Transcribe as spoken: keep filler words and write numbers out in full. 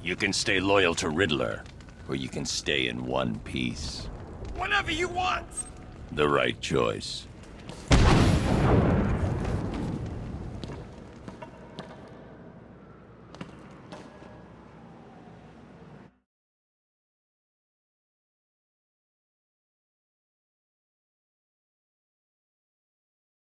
You can stay loyal to Riddler, or you can stay in one piece. Whatever you want! The right choice.